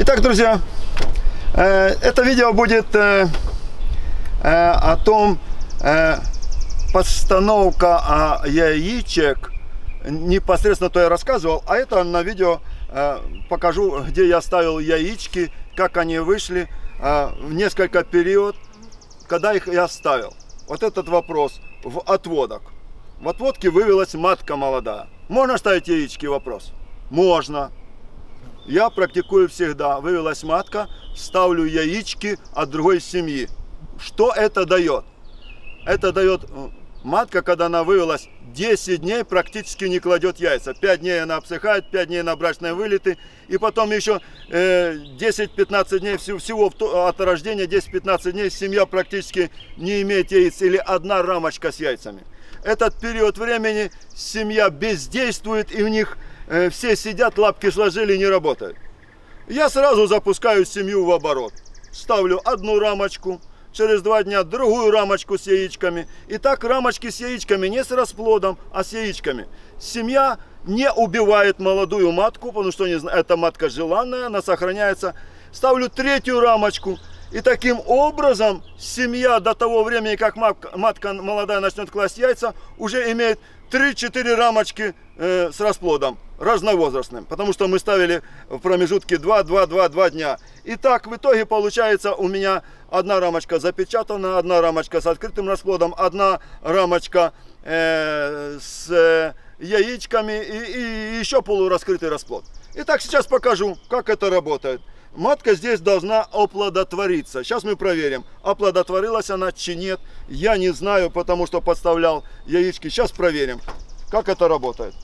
Итак, друзья, это видео будет о том, постановка яичек, непосредственно то я рассказывал, а это на видео покажу, где я ставил яички, как они вышли в несколько период, когда их я ставил. Вот этот вопрос в отводах. В отводке вывелась матка молодая. Можно ставить яички? Вопрос. Можно. Я практикую всегда. Вывелась матка, ставлю яички от другой семьи. Что это дает? Это дает матка, когда она вывелась, 10 дней практически не кладет яйца. 5 дней она обсыхает, 5 дней на брачные вылеты. И потом еще 10-15 дней всего от рождения, 10-15 дней семья практически не имеет яиц. Или одна рамочка с яйцами. Этот период времени семья бездействует, и у них все сидят, лапки сложили и не работают. Я сразу запускаю семью в оборот. Ставлю одну рамочку, через 2 дня другую рамочку с яичками. И так рамочки с яичками, не с расплодом, а с яичками. Семья не убивает молодую матку, потому что эта матка желанная, она сохраняется. Ставлю 3-ю рамочку. И таким образом семья до того времени, как матка молодая начнет класть яйца, уже имеет 3-4 рамочки с расплодом разновозрастным. Потому что мы ставили в промежутке 2 дня. И так в итоге получается у меня одна рамочка запечатана, одна рамочка с открытым расплодом, одна рамочка с яичками и еще полураскрытый расплод. Итак, сейчас покажу, как это работает. Матка здесь должна оплодотвориться. Сейчас мы проверим, оплодотворилась она чи нет. Я не знаю, потому что подставлял яички. Сейчас проверим, как это работает.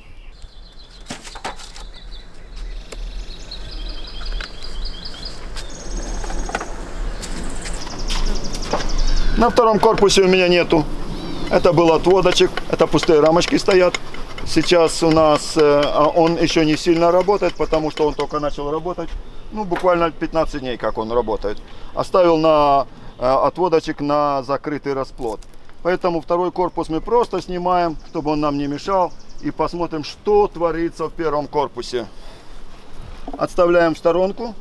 На втором корпусе у меня нету. Это был отводочек, это пустые рамочки стоят. Сейчас у нас он еще не сильно работает, потому что он только начал работать. Ну, буквально 15 дней, как он работает. Оставил на отводочек на закрытый расплод. Поэтому второй корпус мы просто снимаем, чтобы он нам не мешал. И посмотрим, что творится в первом корпусе. Отставляем в сторонку.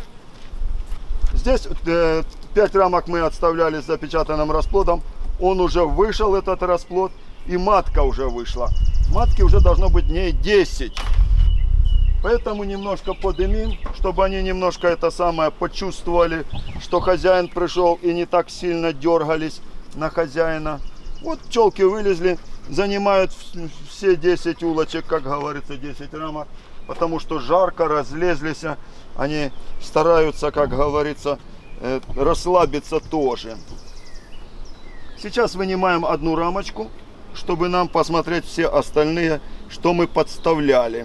Здесь 5 рамок мы отставляли с запечатанным расплодом. Он уже вышел, этот расплод. И матка уже вышла. Матки уже должно быть дней 10. Поэтому немножко подымим, чтобы они немножко это самое почувствовали, что хозяин пришел и не так сильно дергались на хозяина. Вот пчелки вылезли, занимают все 10 улочек, как говорится, 10 рамок. Потому что жарко, разлезлись, они стараются, как говорится, расслабиться тоже. Сейчас вынимаем одну рамочку, чтобы нам посмотреть все остальные, что мы подставляли.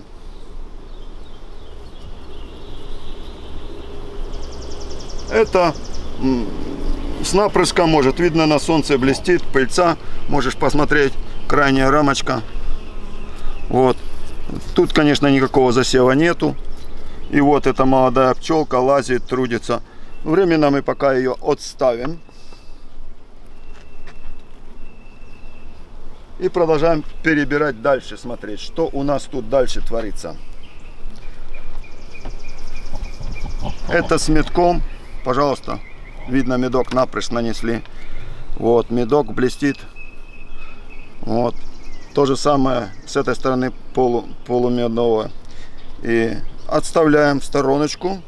Это с напрыском, может, видно, на солнце блестит, пыльца. Можешь посмотреть, крайняя рамочка. Вот. Тут, конечно, никакого засева нету. И вот эта молодая пчелка лазит, трудится. Временно мы пока ее отставим. И продолжаем перебирать дальше, смотреть, что у нас тут дальше творится. Это с медком. Пожалуйста, видно, медок напрыш нанесли. Вот, медок блестит. Вот. То же самое с этой стороны полумедового. И отставляем в стороночку.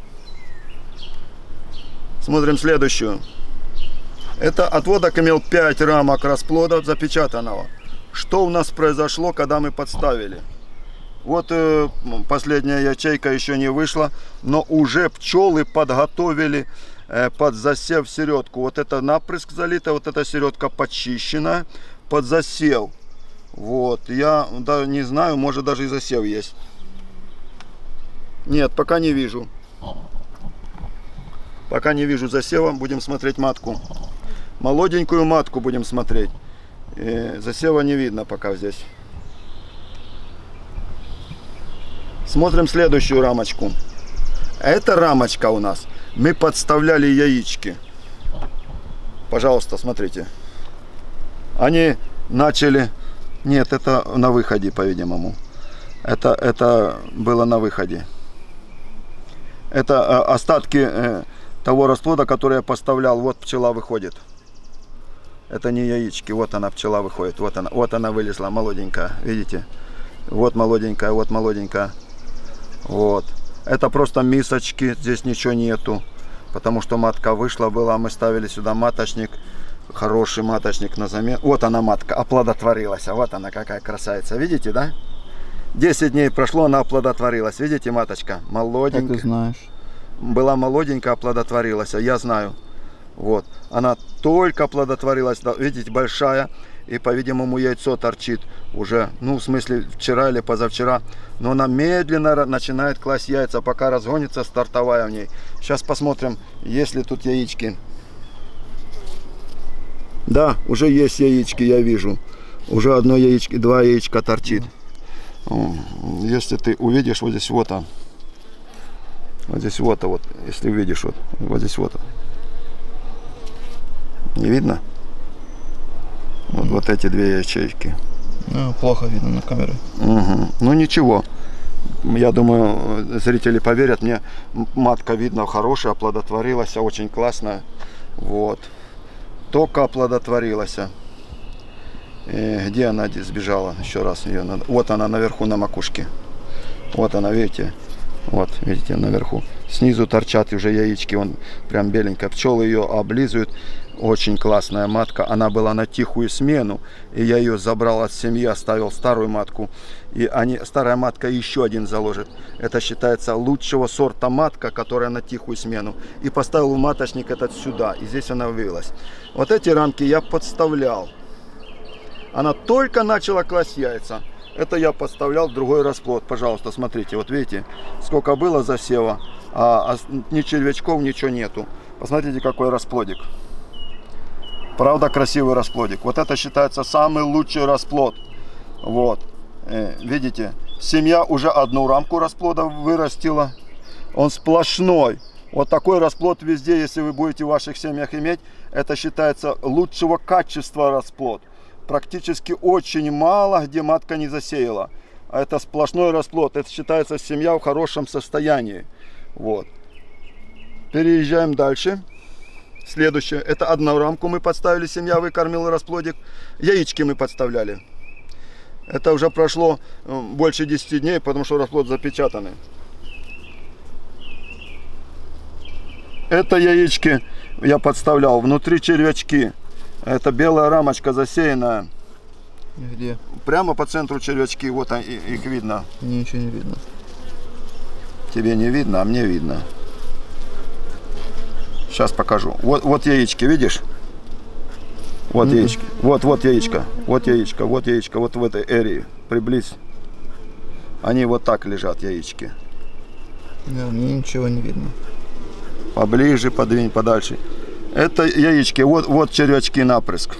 Смотрим следующую. Это отводок имел 5 рамок расплода запечатанного. Что у нас произошло, когда мы подставили? Вот последняя ячейка еще не вышла, но уже пчелы подготовили под засев середку. Вот это напрыск залито, вот эта середка почищена под засев. Вот, я даже не знаю, может даже и засев есть. Нет, пока не вижу. Пока не вижу засева, будем смотреть матку. Молоденькую матку будем смотреть. Засева не видно пока здесь. Смотрим следующую рамочку. Эта рамочка у нас, мы подставляли яички. Пожалуйста, смотрите. Они начали... Нет, это на выходе, по-видимому. Это было на выходе. Это остатки того расплода, который я поставлял. Вот пчела выходит. Это не яички. Вот она, пчела выходит. Вот она вылезла, молоденькая. Видите? Вот молоденькая, вот молоденькая. Вот. Это просто мисочки. Здесь ничего нету. Потому что матка вышла была. Мы ставили сюда маточник. Хороший маточник на замену. Вот она, матка, оплодотворилась. А вот она, какая красавица. Видите, да? 10 дней прошло, она оплодотворилась. Видите, маточка? Молоденькая. Как ты знаешь? Была молоденькая, оплодотворилась. Я знаю. Вот. Она только оплодотворилась. Видите, большая. И, по-видимому, яйцо торчит уже. Ну, в смысле, вчера или позавчера. Но она медленно начинает класть яйца, пока разгонится стартовая в ней. Сейчас посмотрим, есть ли тут яички. Да, уже есть яички, я вижу. Уже одно яичко, два яичка торчит. Если ты увидишь, вот здесь вот он. Вот здесь вот, если увидишь, вот здесь вот. Не видно? Вот эти две ячейки. Ну, плохо видно на камере. Угу. Ну ничего. Я думаю, зрители поверят мне. Матка видно хорошая, оплодотворилась, очень классная. Вот. Только оплодотворилась. Где она сбежала? Еще раз ее надо. Вот она наверху на макушке. Вот она, видите? Вот, видите, наверху. Снизу торчат уже яички, он прям беленькая. Пчелы ее облизывают. Очень классная матка. Она была на тихую смену. И я ее забрал от семьи, оставил старую матку. И старая матка еще один заложит. Это считается лучшего сорта матка, которая на тихую смену. И поставил маточник этот сюда. И здесь она вывелась. Вот эти рамки я подставлял. Она только начала класть яйца. Это я подставлял в другой расплод. Пожалуйста, смотрите. Вот видите, сколько было засева. А ни червячков, ничего нету. Посмотрите, какой расплодик. Правда, красивый расплодик. Вот это считается самый лучший расплод. Вот. Видите, семья уже одну рамку расплода вырастила. Он сплошной. Вот такой расплод везде, если вы будете в ваших семьях иметь, это считается лучшего качества расплод. Практически очень мало, где матка не засеяла. А это сплошной расплод. Это считается семья в хорошем состоянии. Вот. Переезжаем дальше. Следующее. Это одну рамку мы подставили, семья выкормила расплодик. Яички мы подставляли. Это уже прошло больше 10 дней, потому что расплод запечатанный. Это яички я подставлял. Внутри червячки. Это белая рамочка засеянная. Где? Прямо по центру червячки. Вот их видно. Ничего не видно. Тебе не видно, а мне видно. Сейчас покажу. Вот яички, видишь? Вот яички. Вот яичко. Вот яичко. Вот яичко. Вот в этой эрии. Приблизь. Они вот так лежат, яички. Да, мне ничего не видно. Поближе, подвинь, подальше. Это яички. Вот червячки напрыск.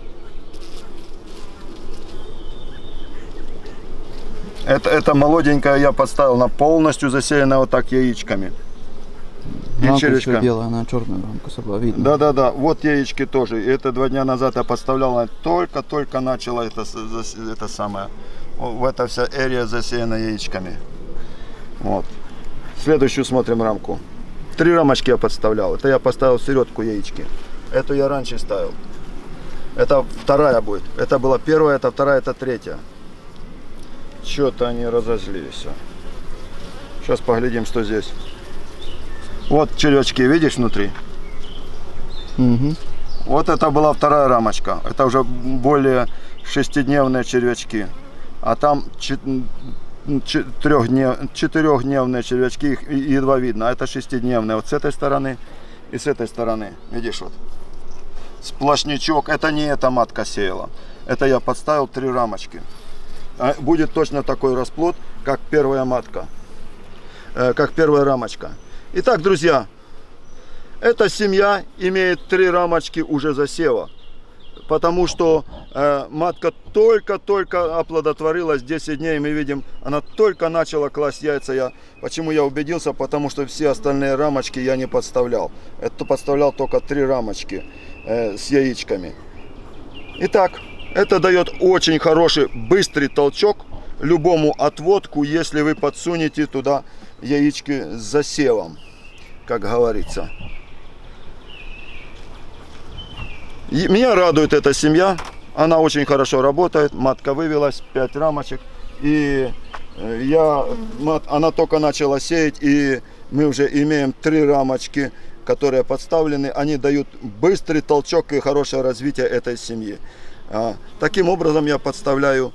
Это молоденькая я подставил на полностью засеянная вот так яичками. И червячка белая, она черная рамка собрала, видно. Да. Вот яички тоже. И это 2 дня назад я подставлял. Она только начала это самое. В эта вся эрия засеяна яичками. Вот. Следующую смотрим рамку. 3 рамочки я подставлял. Это я поставил в середку яички. Эту я раньше ставил. Это вторая будет. Это была первая, это вторая, это третья. Что-то они разозлились. Сейчас поглядим, что здесь. Вот червячки, видишь, внутри? Угу. Вот это была вторая рамочка. Это уже более 6-дневные червячки. А там 4-дневные червячки, их едва видно. А это 6-дневные. Вот с этой стороны и с этой стороны. Видишь, вот. Сплошнячок. Это не эта матка сеяла. Это я подставил 3 рамочки. Будет точно такой расплод, как первая матка. Как первая рамочка. Итак, друзья, эта семья имеет 3 рамочки уже засева. Потому что матка только-только оплодотворилась, 10 дней мы видим, она только начала класть яйца. Почему я убедился? Потому что все остальные рамочки я не подставлял. Это подставлял только 3 рамочки с яичками. Итак, это дает очень хороший быстрый толчок любому отводку, если вы подсунете туда яички с засевом, как говорится. И меня радует эта семья. Она очень хорошо работает. Матка вывелась, 5 рамочек. И она только начала сеять, и мы уже имеем 3 рамочки, которые подставлены. Они дают быстрый толчок и хорошее развитие этой семьи. Таким образом я подставляю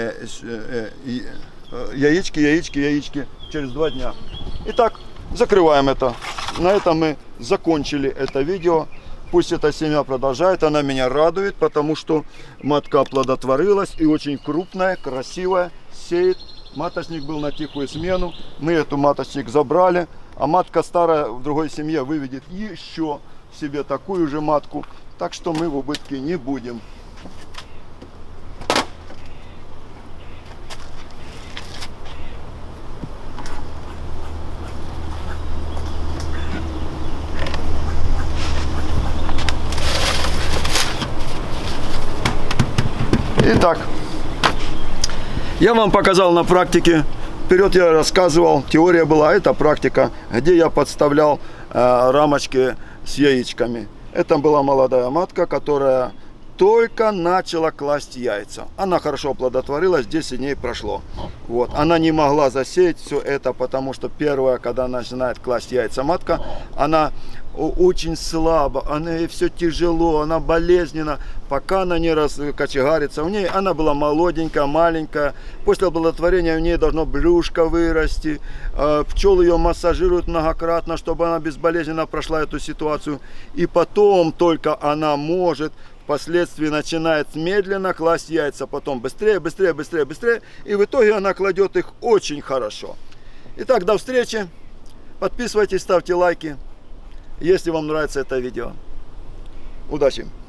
яички через 2 дня. Итак, закрываем это. На этом мы закончили это видео. Пусть эта семья продолжает, она меня радует, потому что матка оплодотворилась и очень крупная, красивая, сеет. Маточник был на тихую смену, мы эту маточник забрали, а матка старая в другой семье выведет еще себе такую же матку, так что мы в убытке не будем. Итак, я вам показал на практике. Вперед я рассказывал, теория была, это практика, где я подставлял рамочки с яичками. Это была молодая матка, которая только начала класть яйца. Она хорошо оплодотворилась, 10 дней прошло. Вот. Она не могла засеять все это, потому что первая, когда начинает класть яйца матка, она очень слабо, ей все тяжело, она болезненна, пока она не раскочегарится. У ней она была молоденькая, маленькая. После оплодотворения у нее должно брюшко вырасти. Пчелы ее массажируют многократно, чтобы она безболезненно прошла эту ситуацию. И потом только она может, впоследствии начинает медленно класть яйца, потом быстрее, быстрее, быстрее, быстрее. И в итоге она кладет их очень хорошо. Итак, до встречи. Подписывайтесь, ставьте лайки, если вам нравится это видео. Удачи!